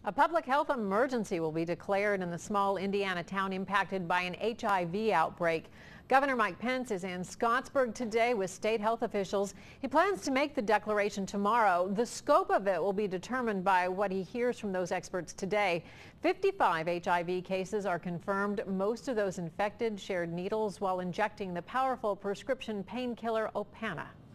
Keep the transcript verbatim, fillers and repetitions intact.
A public health emergency will be declared in the small Indiana town impacted by an H I V outbreak. Governor Mike Pence is in Scottsburg today with state health officials. He plans to make the declaration tomorrow. The scope of it will be determined by what he hears from those experts today. fifty-five H I V cases are confirmed. Most of those infected shared needles while injecting the powerful prescription painkiller Opana.